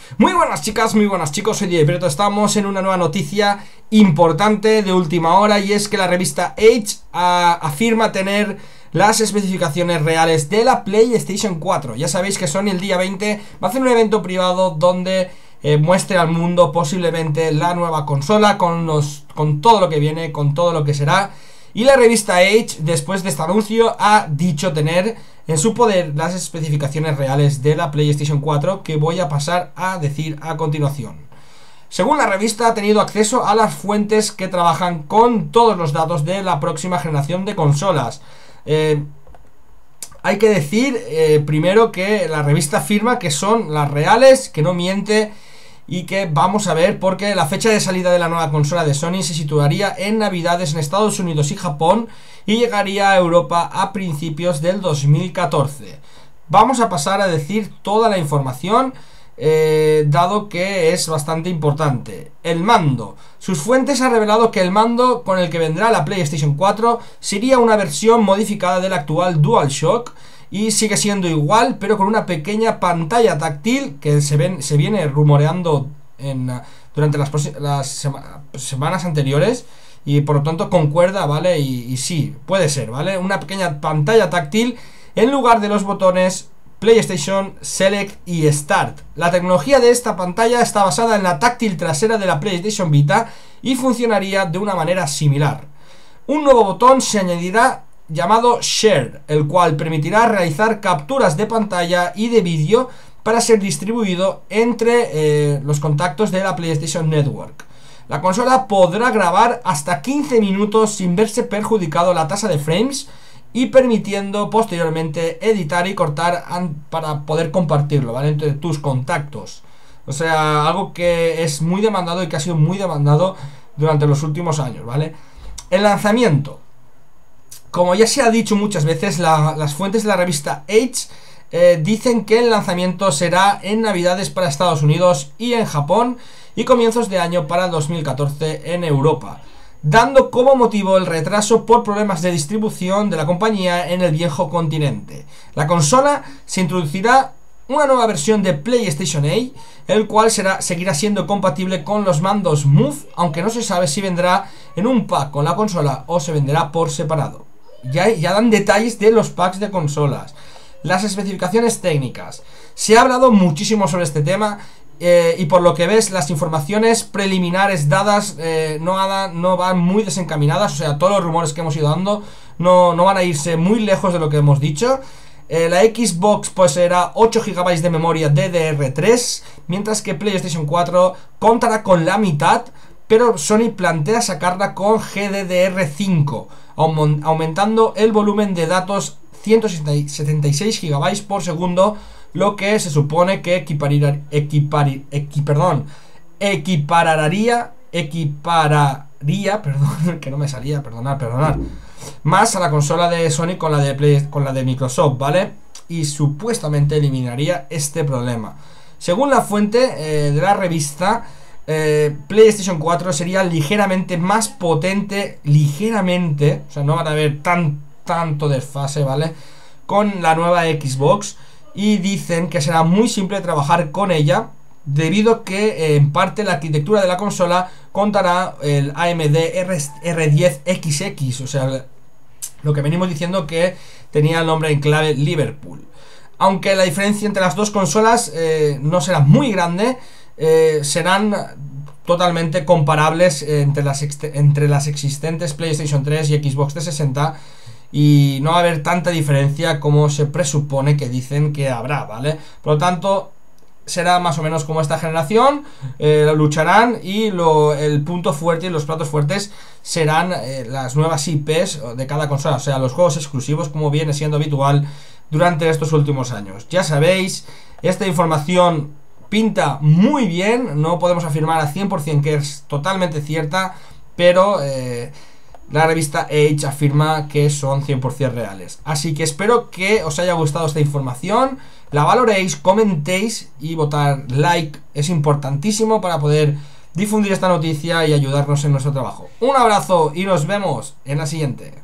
Muy buenas chicas, muy buenas chicos, soy Diego Prieto. Estamos en una nueva noticia importante de última hora, y es que la revista Edge afirma tener las especificaciones reales de la PlayStation 4. Ya sabéis que Sony el día 20 va a hacer un evento privado donde muestre al mundo posiblemente la nueva consola con todo lo que viene, con todo lo que será. Y la revista Edge, después de este anuncio, ha dicho tener en su poder las especificaciones reales de la PlayStation 4, que voy a pasar a decir a continuación. Según la revista, ha tenido acceso a las fuentes que trabajan con todos los datos de la próxima generación de consolas. Hay que decir primero que la revista afirma que son las reales, que no miente, y que vamos a ver, porque la fecha de salida de la nueva consola de Sony se situaría en Navidades en Estados Unidos y Japón y llegaría a Europa a principios del 2014. Vamos a pasar a decir toda la información, dado que es bastante importante. El mando. Sus fuentes han revelado que el mando con el que vendrá la PlayStation 4 sería una versión modificada del actual DualShock, y sigue siendo igual, pero con una pequeña pantalla táctil que se viene rumoreando durante las semanas anteriores, y por lo tanto concuerda, ¿vale? Y sí, puede ser, ¿vale? Una pequeña pantalla táctil en lugar de los botones PlayStation, Select y Start. La tecnología de esta pantalla está basada en la táctil trasera de la PlayStation Vita y funcionaría de una manera similar. Un nuevo botón se añadirá llamado Share, el cual permitirá realizar capturas de pantalla y de vídeo para ser distribuido entre los contactos de la PlayStation Network. La consola podrá grabar hasta 15 minutos sin verse perjudicado la tasa de frames, y permitiendo posteriormente editar y cortar para poder compartirlo, ¿vale?, entre tus contactos. O sea, algo que es muy demandado y que ha sido muy demandado durante los últimos años, ¿vale? El lanzamiento. Como ya se ha dicho muchas veces, las fuentes de la revista Edge dicen que el lanzamiento será en Navidades para Estados Unidos y en Japón, y comienzos de año para el 2014 en Europa, dando como motivo el retraso por problemas de distribución de la compañía en el viejo continente. La consola se introducirá una nueva versión de PlayStation 8, el cual seguirá siendo compatible con los mandos Move, aunque no se sabe si vendrá en un pack con la consola o se venderá por separado. Ya dan detalles de los packs de consolas. Las especificaciones técnicas. Se ha hablado muchísimo sobre este tema, y por lo que ves, las informaciones preliminares dadas no van muy desencaminadas. O sea, todos los rumores que hemos ido dando no van a irse muy lejos de lo que hemos dicho. La Xbox poseerá 8 GB de memoria DDR3, mientras que PlayStation 4 contará con la mitad, pero Sony plantea sacarla con GDDR5, aumentando el volumen de datos 176 GB por segundo, lo que se supone que equipararía, perdón, que no me salía, perdonad, más a la consola de Sony con la de Microsoft, ¿vale? Y supuestamente eliminaría este problema. Según la fuente de la revista, PlayStation 4 sería ligeramente más potente, ligeramente, o sea, no van a haber tanto desfase, ¿vale?, con la nueva Xbox, y dicen que será muy simple trabajar con ella, debido a que en parte la arquitectura de la consola contará el AMD R10XX, o sea, lo que venimos diciendo que tenía el nombre en clave Liverpool. Aunque la diferencia entre las dos consolas no será muy grande, serán totalmente comparables entre las existentes PlayStation 3 y Xbox 360, y no va a haber tanta diferencia como se presupone que dicen que habrá, ¿vale? Por lo tanto, será más o menos como esta generación, lucharán, y el punto fuerte y los platos fuertes serán las nuevas IPs de cada consola, o sea, los juegos exclusivos, como viene siendo habitual durante estos últimos años. Ya sabéis, esta información pinta muy bien, no podemos afirmar al 100% que es totalmente cierta, pero la revista Edge afirma que son 100% reales. Así que espero que os haya gustado esta información, la valoréis, comentéis y votar like. Es importantísimo para poder difundir esta noticia y ayudarnos en nuestro trabajo. Un abrazo y nos vemos en la siguiente.